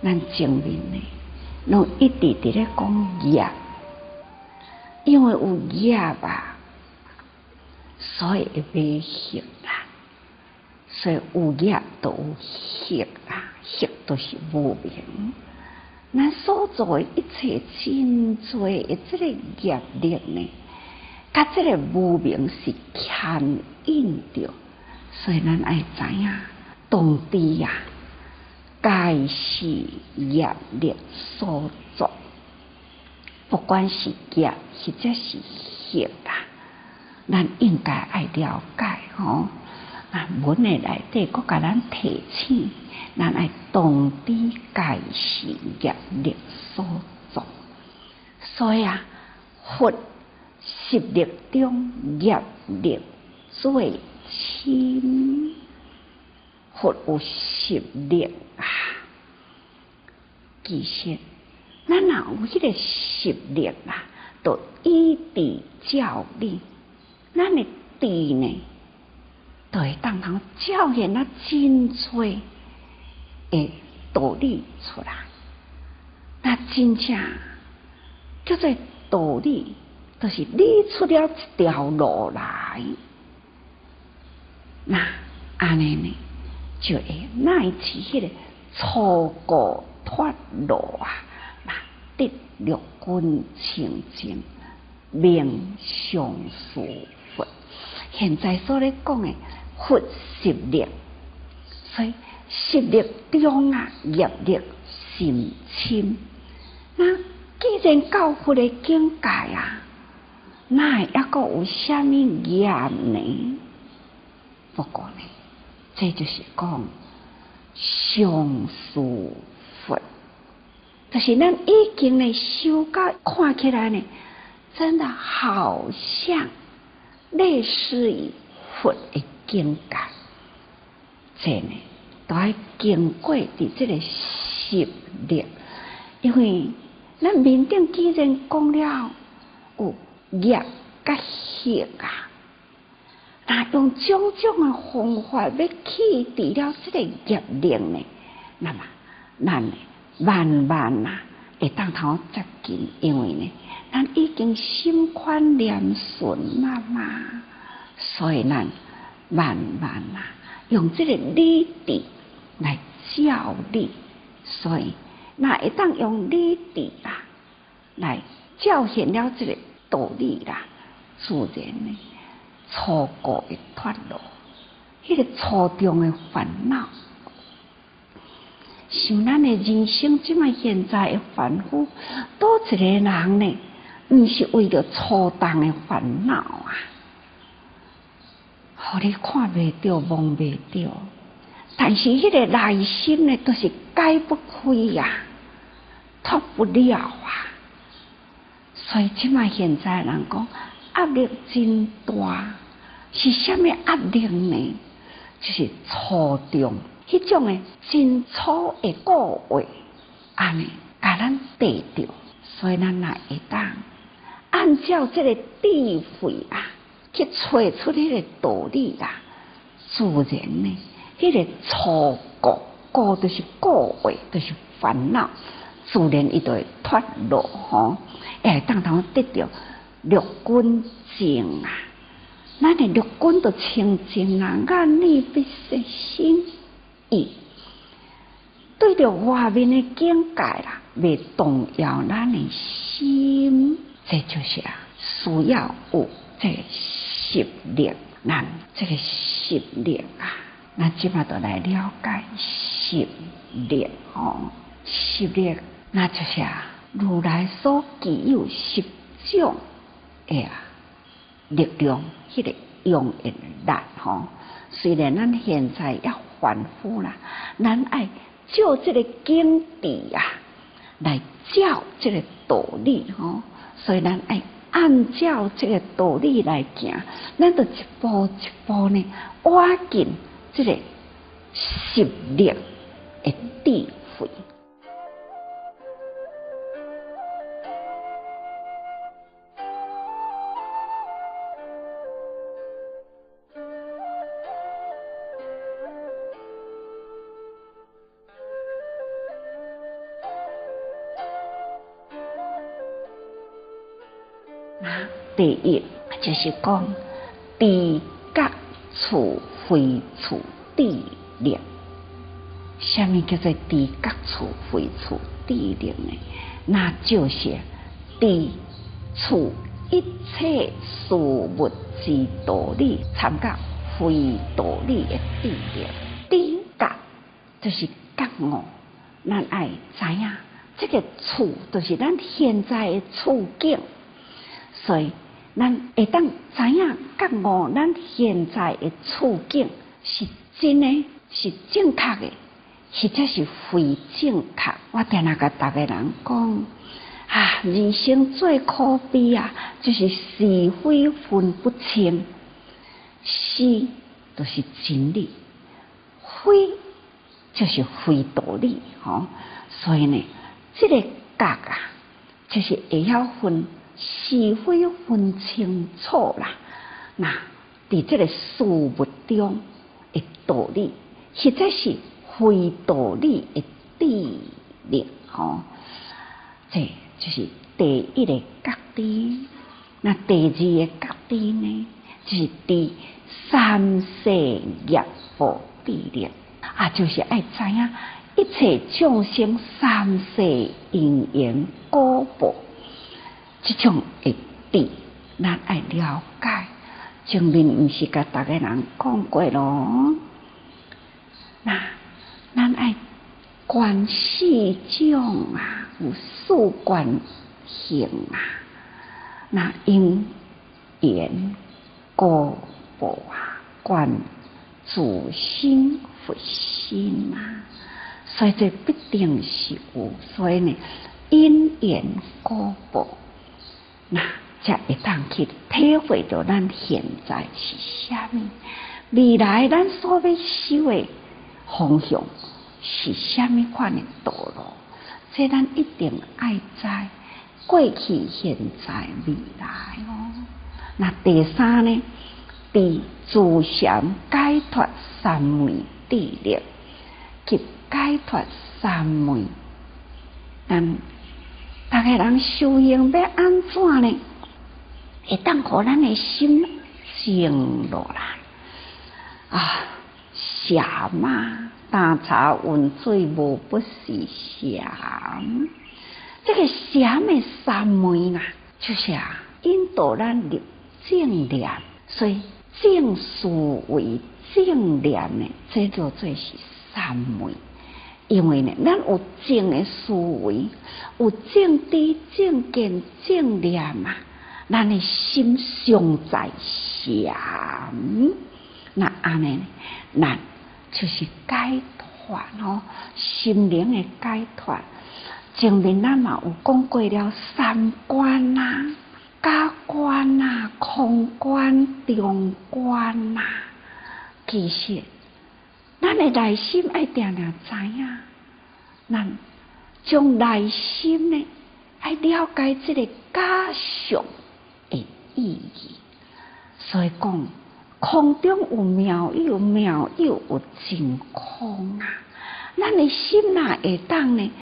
咱前面呢，拢一直伫咧讲业，因为有业啊，所以会迷惑啦。所以有业就有惑啊，惑就是无明。咱所做的一切真多的这个业力呢，甲这个无明是牵引着，所以咱爱知影，当知呀，皆是业力所作，不管是业或者是惑啊，咱应该爱了解吼。啊，文的内底佫甲咱提醒，咱爱当知皆是业力所作。所以啊，佛习力中业力最轻，佛有习力啊。其实，咱若有迄个习力啊，就以智教理，咱的智呢，就会当通照现了真多的道理出来。那真正叫做道理，就是理出了一条路来。那安尼呢，就会乃至迄个错过脱路啊，那得六根清净，名上师佛。现在所咧讲的佛习力，所以习力中啊，业力甚深。那既然到佛的境界啊，那还阁有啥物业呢？不过呢，这就是讲上师佛，就是咱已经呢修到看起来呢，真的好像类似于佛的境界。这呢，都要经过伫这个习力，因为咱面顶既然讲了有业甲惑啊，那用种种的方法要去除了这个业力呢，那么咱呢慢慢啊会当头接近，因为呢，咱已经心宽念顺了嘛，所以咱慢慢啊用这个理智来教理，所以那会当用理智啊来教现了这个道理啦，自然呢错过的脱路，迄个初中的烦恼。像咱的人生即卖现在的凡夫，多一个人呢，毋是为着初档的烦恼啊，互你看袂到、摸袂到，但是迄个内心呢，都是解不开呀，脱不了啊。所以即卖现在人讲压力真大，是啥物压力呢？就是初中迄种的真粗的个话，安尼甲咱得着，所以咱也会当按照这个智慧啊，去找出迄个道理啦。自然呢，迄个初过就是过话，就是烦恼，自然伊就会脱落吼，会当通得着六根净啊。咱的六根都清净啊，眼耳鼻舌身意，对着外面的境界啦，未动摇咱的心，这就是啊，需要有这个习力。咱这个习力啊，咱即马就来了解习力哦。习力那就是啊，如来所具有十种的啊力量，迄个用的力吼。虽然咱现在也凡夫啦，咱爱照这个经典啊来照这个道理吼，所以咱爱按照这个道理来行，咱就一步一步呢挖进这个习力的智慧。 第一就是讲地角处非处地灵。什么叫做地角处非处地灵呢？那就是地处一切事物之道理，参到非道理的地灵。地角就是觉悟，咱爱知影这个处就是咱现在的处境，所以咱会当知影觉悟咱现在的处境是真的，是正确的，或者是非正确。我定常甲大家人讲人生最可悲就是是非分不清，是就是真理，非就是非道理所以呢，这个角就是会晓分是非分清楚啦。那伫这个事物中的道理，或者是非道理的地理这就是第一个角地。那第二个角地呢，就是第三世业报地理就是爱知影一切众生三世因缘果报，这种的地咱爱了解。前面不是甲大家人讲过咯？那咱爱观四种有四观行那因缘果报观自心佛心所以这必定是有。所以呢，因缘果报那才会当去体会到咱现在是啥物，未来咱所要修的方向是啥物款的道路，这咱一定爱知过去、现在、未来那第三呢，伫自禅解脱三昧地力及解脱三昧。咱大家人修行要安怎呢？会当互咱的心静落来禅担茶温水无不是禅。这个禅的三昧就是引导咱入正念，所以正思维正念呢，这就做是三昧。因为呢，咱有正的思维，有正知、正见、正念咱的心常在禅。那安尼，咱就是解脱心灵的解脱。前面咱嘛有讲过了三观假观空观中观其实咱的内心爱定定知影，咱将内心呢爱了解这个假象的意义。所以讲空中有妙有，妙有真空咱的心会当呢